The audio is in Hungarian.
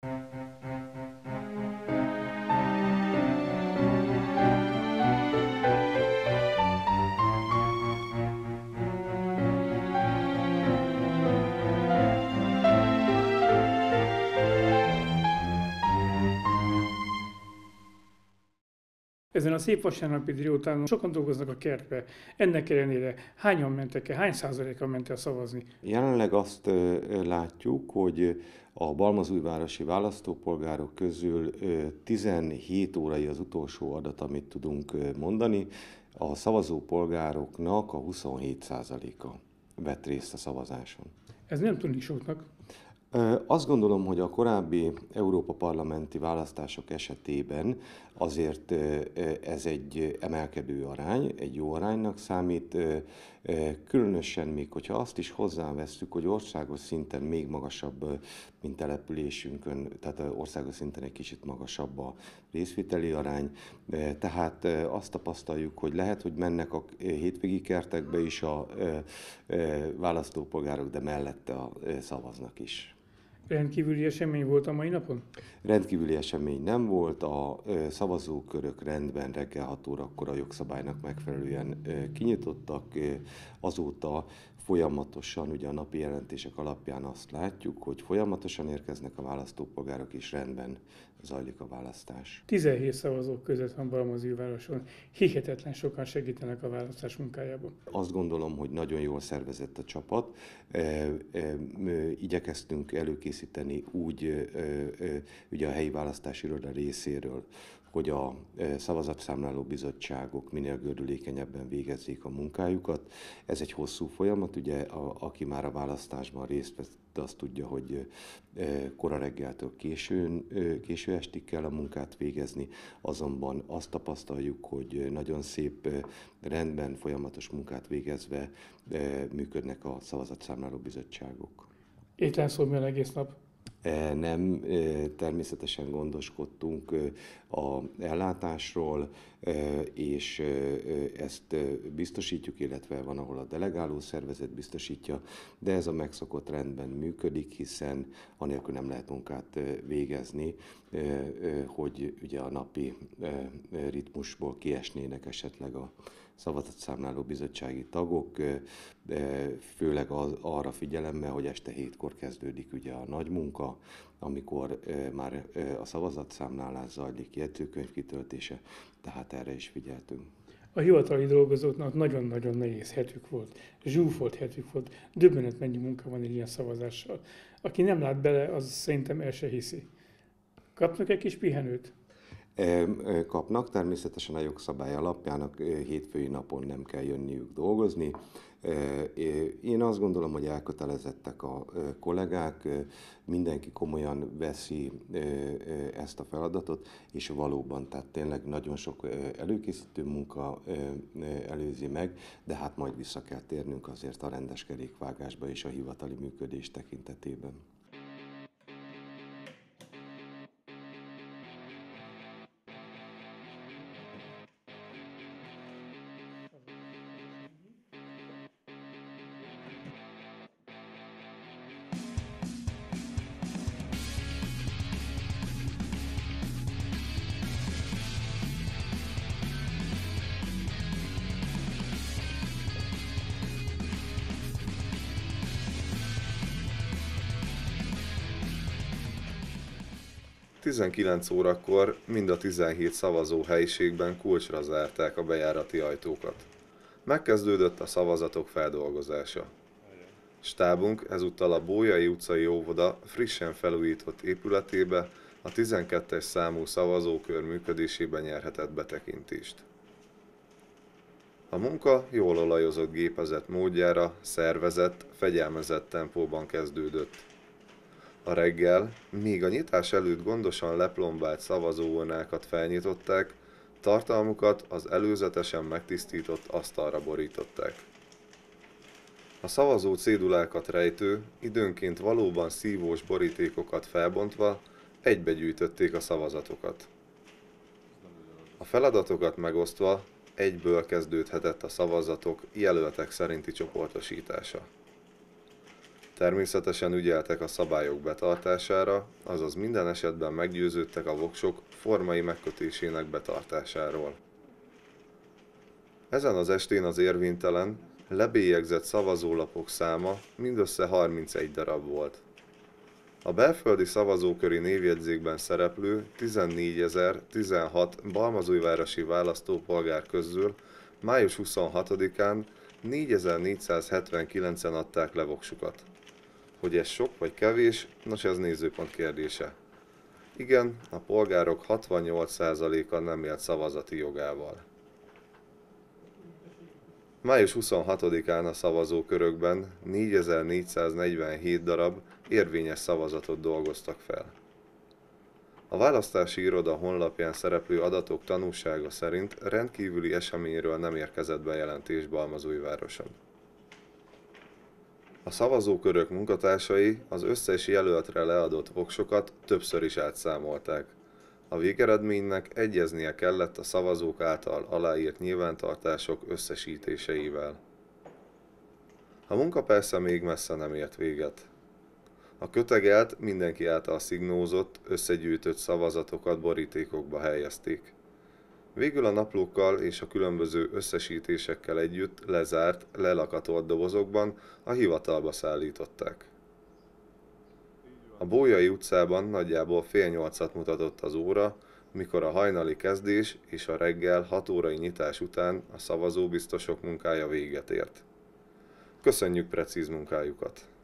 Ezen a szép vasárnapi délután sokan dolgoznak a kertbe. Ennek ellenére hányan mentek el, hány százaléka ment el szavazni? Jelenleg azt látjuk, hogy a balmazújvárosi választópolgárok közül 17 órai az utolsó adat, amit tudunk mondani. A szavazópolgároknak a 27%-a vett részt a szavazáson. Ez nem tűnik soknak. Azt gondolom, hogy a korábbi Európa-parlamenti választások esetében azért ez egy emelkedő arány, egy jó aránynak számít, különösen még, hogyha azt is hozzáveszünk, hogy országos szinten még magasabb, mint településünkön, tehát országos szinten egy kicsit magasabb a részvételi arány, tehát azt tapasztaljuk, hogy lehet, hogy mennek a hétvégi kertekbe is a választópolgárok, de mellette szavaznak is. Rendkívüli esemény volt a mai napon? Rendkívüli esemény nem volt, a szavazókörök rendben reggel 6 órakor a jogszabálynak megfelelően kinyitottak, azóta folyamatosan, ugye a napi jelentések alapján azt látjuk, hogy folyamatosan érkeznek a választópolgárok, és rendben zajlik a választás. 17 szavazók között van Balmazújvároson. Hihetetlen sokan segítenek a választás munkájában. Azt gondolom, hogy nagyon jól szervezett a csapat. Igyekeztünk előkészíteni úgy ugye a helyi választási iroda részéről, hogy a szavazatszámláló bizottságok minél gördülékenyebben végezzék a munkájukat. Ez egy hosszú folyamat, ugye aki már a választásban részt vesz, azt tudja, hogy kora reggeltől késő estig kell a munkát végezni, azonban azt tapasztaljuk, hogy nagyon szép rendben, folyamatos munkát végezve működnek a szavazatszámláló bizottságok. Étlenszóban egész nap? Nem, természetesen gondoskodtunk az ellátásról, és ezt biztosítjuk, illetve van, ahol a delegáló szervezet biztosítja, de ez a megszokott rendben működik, hiszen anélkül nem lehet munkát végezni, hogy ugye a napi ritmusból kiesnének esetleg a szavazatszámláló bizottsági tagok, főleg arra figyelemmel, hogy este 7-kor kezdődik ugye a nagy munka, amikor már a szavazatszámlálás zajlik, jegyzőkönyv kitöltése, tehát erre is figyeltünk. A hivatali dolgozóknak nagyon-nagyon nehéz hetük volt, zsúfolt hetük volt, döbbenet mennyi munka van egy ilyen szavazással. Aki nem lát bele, az szerintem el se hiszi. Kapnak egy kis pihenőt? Kapnak, természetesen a jogszabály alapján a hétfői napon nem kell jönniük dolgozni. Én azt gondolom, hogy elkötelezettek a kollégák, mindenki komolyan veszi ezt a feladatot, és valóban, tehát tényleg nagyon sok előkészítő munka előzi meg, de hát majd vissza kell térnünk azért a rendes kerékvágásba és a hivatali működés tekintetében. – 19 órakor mind a 17 szavazóhelyiségben kulcsra zárták a bejárati ajtókat. Megkezdődött a szavazatok feldolgozása. Stábunk ezúttal a Bolyai utcai óvoda frissen felújított épületébe, a 12-es számú szavazókör működésében nyerhetett betekintést. A munka jól olajozott gépezett módjára, szervezett, fegyelmezett tempóban kezdődött. A reggel, míg a nyitás előtt gondosan leplombált szavazóurnákat felnyitották, tartalmukat az előzetesen megtisztított asztalra borították. A szavazó cédulákat rejtő, időnként valóban szívós borítékokat felbontva egybegyűjtötték a szavazatokat. A feladatokat megosztva egyből kezdődhetett a szavazatok jelöltek szerinti csoportosítása. Természetesen ügyeltek a szabályok betartására, azaz minden esetben meggyőződtek a voksok formai megkötésének betartásáról. Ezen az estén az érvénytelen, lebélyegzett szavazólapok száma mindössze 31 darab volt. A belföldi szavazóköri névjegyzékben szereplő 14.016 balmazújvárosi választópolgár közül május 26-án 4479-en adták le voksukat. Hogy ez sok vagy kevés, nos ez nézőpont kérdése. Igen, a polgárok 68%-a nem élt szavazati jogával. Május 26-án a szavazókörökben 4447 darab érvényes szavazatot dolgoztak fel. A választási iroda honlapján szereplő adatok tanúsága szerint rendkívüli eseményről nem érkezett bejelentés Balmazújvároson. A szavazókörök munkatársai az összes jelöltre leadott voksokat többször is átszámolták. A végeredménynek egyeznie kellett a szavazók által aláírt nyilvántartások összesítéseivel. A munka persze még messze nem ért véget. A kötegelt, mindenki által szignózott, összegyűjtött szavazatokat borítékokba helyezték. Végül a naplókkal és a különböző összesítésekkel együtt lezárt, lelakatolt dobozokban a hivatalba szállították. A Bolyai utcában nagyjából fél 8-at mutatott az óra, mikor a hajnali kezdés és a reggel 6 órai nyitás után a szavazóbiztosok munkája véget ért. Köszönjük precíz munkájukat!